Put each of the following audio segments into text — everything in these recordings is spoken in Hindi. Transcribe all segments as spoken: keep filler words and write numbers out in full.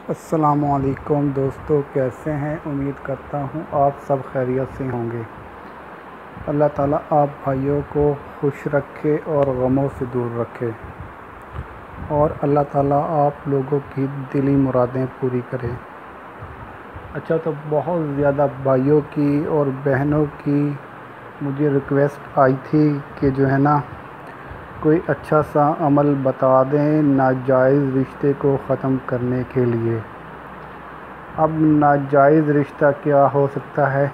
अस्सलामुअलैकुम दोस्तों, कैसे हैं। उम्मीद करता हूँ आप सब खैरियत से होंगे। अल्लाह ताला आप भाइयों को खुश रखे और गमों से दूर रखे और अल्लाह ताला आप लोगों की दिली मुरादें पूरी करे। अच्छा, तो बहुत ज़्यादा भाइयों की और बहनों की मुझे रिक्वेस्ट आई थी कि जो है ना कोई अच्छा सा अमल बता दें नाजायज़ रिश्ते को ख़त्म करने के लिए। अब नाजायज़ रिश्ता क्या हो सकता है?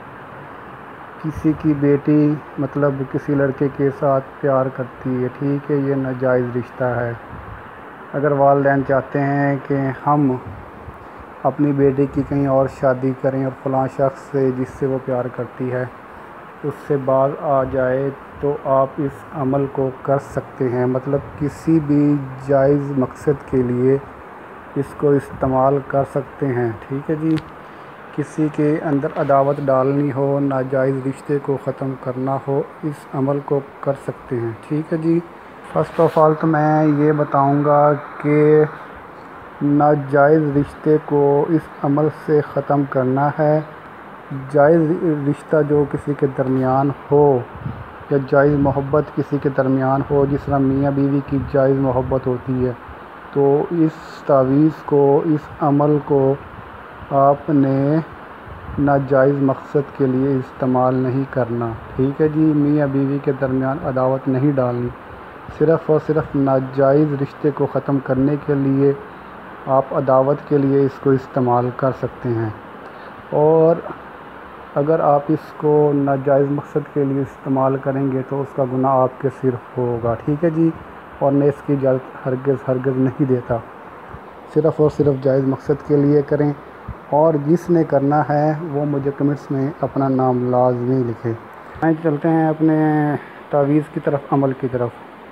किसी की बेटी मतलब किसी लड़के के साथ प्यार करती है, ठीक है, ये नाजायज़ रिश्ता है। अगर वालिदैन चाहते हैं कि हम अपनी बेटी की कहीं और शादी करें और फ़लाँ शख्स से जिससे वो प्यार करती है उससे बाज आ जाए, तो आप इस अमल को कर सकते हैं। मतलब किसी भी जायज़ मकसद के लिए इसको इस्तेमाल कर सकते हैं, ठीक है जी। किसी के अंदर अदावत डालनी हो, नाजायज़ रिश्ते को ख़त्म करना हो, इस अमल को कर सकते हैं, ठीक है जी। फ़र्स्ट ऑफ़ ऑल तो मैं ये बताऊंगा कि नाजायज़ रिश्ते को इस अमल से ख़त्म करना है। जायज़ रिश्ता जो किसी के दरमियान हो या जायज़ मोहब्बत किसी के दरमियान हो, जिस तरह मियाँ बीवी की जायज़ मोहब्बत होती है, तो इस तावीज़ को, इस अमल को आपने नाजायज़ मकसद के लिए इस्तेमाल नहीं करना, ठीक है जी। मियाँ बीवी के दरमियान अदावत नहीं डालनी, सिर्फ़ और सिर्फ नाजायज़ रिश्ते को ख़त्म करने के लिए आप अदावत के लिए इसको इस्तेमाल कर सकते हैं। और अगर आप इसको नाजायज़ मकसद के लिए इस्तेमाल करेंगे तो उसका गुनाह आपके सिर होगा, ठीक है जी। और मैं इसकी इजाज़त हरगिज़ हरगिज़ नहीं देता। सिर्फ़ और सिर्फ जायज़ मकसद के लिए करें, और जिसने करना है वो मुझे कमेंट्स में अपना नाम लाज़मी लिखे। आइए चलते हैं अपने तावीज़ की तरफ, अमल की तरफ।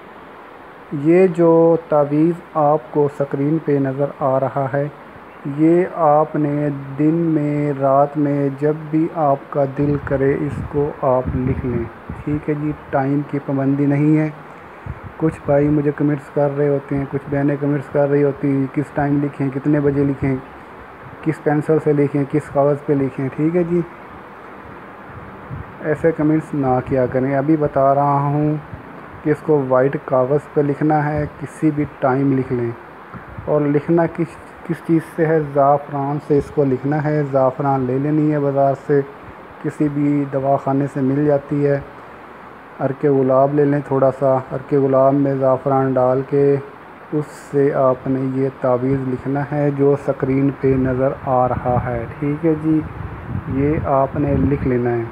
ये जो तावीज़ आपको स्क्रीन पे नज़र आ रहा है, ये आपने दिन में, रात में, जब भी आपका दिल करे इसको आप लिख लें, ठीक है जी। टाइम की पाबंदी नहीं है। कुछ भाई मुझे कमेंट्स कर रहे होते हैं, कुछ बहनें कमेंट्स कर रही होती हैं किस टाइम लिखें, कितने बजे लिखें, किस पेंसिल से लिखें, किस कागज़ पे लिखें, ठीक है जी। ऐसे कमेंट्स ना किया करें। अभी बता रहा हूँ कि इसको वाइट कागज़ पे लिखना है, किसी भी टाइम लिख लें। और लिखना किस किस चीज़ से है? ज़ाफ़रान से इसको लिखना है। ज़ाफ़रान ले लेनी है बाज़ार से, किसी भी दवाखाने से मिल जाती है। अर्के गुलाब ले लें थोड़ा सा, अर्के गुलाब में ज़ाफ़रान डाल के उससे आपने ये तावीज़ लिखना है जो स्क्रीन पे नज़र आ रहा है, ठीक है जी। ये आपने लिख लेना है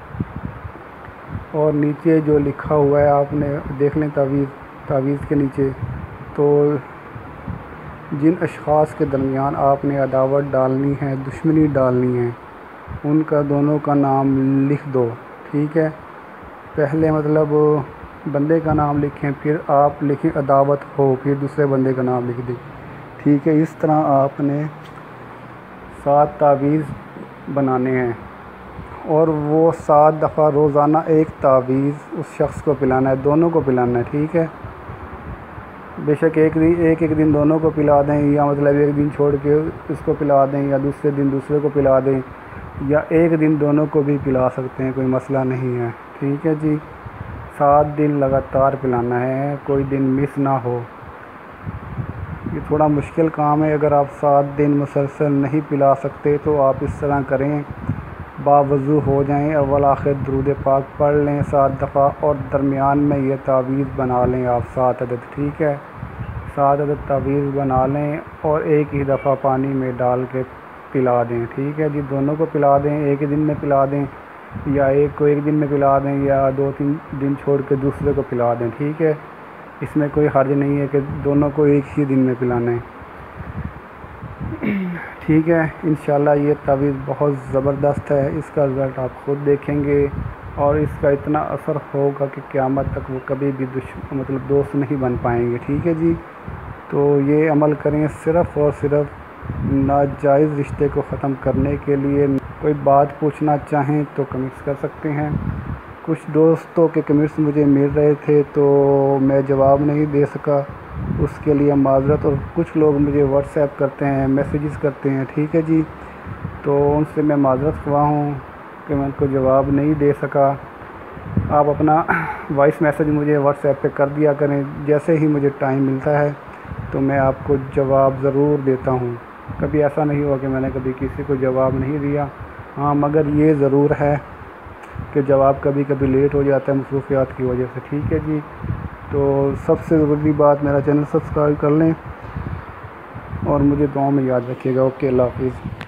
और नीचे जो लिखा हुआ है आपने देख लें तावीज़ तावीज़ के नीचे। तो जिन अशख़ास के दरमियान आपने अदावत डालनी है, दुश्मनी डालनी है, उनका दोनों का नाम लिख दो, ठीक है। पहले मतलब बंदे का नाम लिखें, फिर आप लिखें अदावत हो, फिर दूसरे बंदे का नाम लिख दें, ठीक है। इस तरह आपने सात तावीज़ बनाने हैं और वो सात दफ़ा रोज़ाना एक तावीज़ उस शख्स को पिलाना है, दोनों को पिलाना है, ठीक है। बेशक एक दिन एक एक दिन दोनों को पिला दें, या मतलब एक दिन छोड़ के उसको पिला दें, या दूसरे दिन दूसरे को पिला दें, या एक दिन दोनों को भी पिला सकते हैं, कोई मसला नहीं है, ठीक है जी। सात दिन लगातार पिलाना है, कोई दिन मिस ना हो। ये थोड़ा मुश्किल काम है। अगर आप सात दिन मुसलसल नहीं पिला सकते तो आप इस तरह करें, बावज़ू हो जाएं, अव्वल आखिर दुरूद पाक पढ़ लें सात दफ़ा और दरमियान में ये तावीज़ बना लें आप सात अदद, ठीक है। सात अदद तावीज़ बना लें और एक ही दफ़ा पानी में डाल के पिला दें, ठीक है जी। दोनों को पिला दें, एक ही दिन में पिला दें, या एक को एक दिन में पिला दें, या दो तीन दिन छोड़ के दूसरे को पिला दें, ठीक है। इसमें कोई हर्ज नहीं है कि दोनों को एक ही दिन में पिलाना है, ठीक है। इंशाल्लाह ये तावीज़ बहुत ज़बरदस्त है, इसका रिज़ल्ट आप ख़ुद देखेंगे और इसका इतना असर होगा कि क़यामत तक वो कभी भी दुश्मन मतलब दोस्त नहीं बन पाएंगे, ठीक है जी। तो ये अमल करें सिर्फ़ और सिर्फ नाजायज़ रिश्ते को ख़त्म करने के लिए। कोई बात पूछना चाहें तो कमेंट्स कर सकते हैं। कुछ दोस्तों के कमेंट्स मुझे मिल रहे थे तो मैं जवाब नहीं दे सका, उसके लिए माज़रत। और कुछ लोग मुझे व्हाट्सएप करते हैं, मैसेजेस करते हैं, ठीक है जी, तो उनसे मैं माज़रत ख़्वाह हूँ कि मैं उनको जवाब नहीं दे सका। आप अपना वॉइस मैसेज मुझे व्हाट्सएप पे कर दिया करें, जैसे ही मुझे टाइम मिलता है तो मैं आपको जवाब ज़रूर देता हूँ। कभी ऐसा नहीं हुआ कि मैंने कभी किसी को जवाब नहीं दिया। हाँ, मगर ये ज़रूर है कि जवाब कभी कभी लेट हो जाता है मसरूफ़ियात की वजह से, ठीक है जी। तो सबसे ज़रूरी बात, मेरा चैनल सब्सक्राइब कर लें और मुझे दुआ में याद रखिएगा। ओके, अल्लाह हाफ़िज़।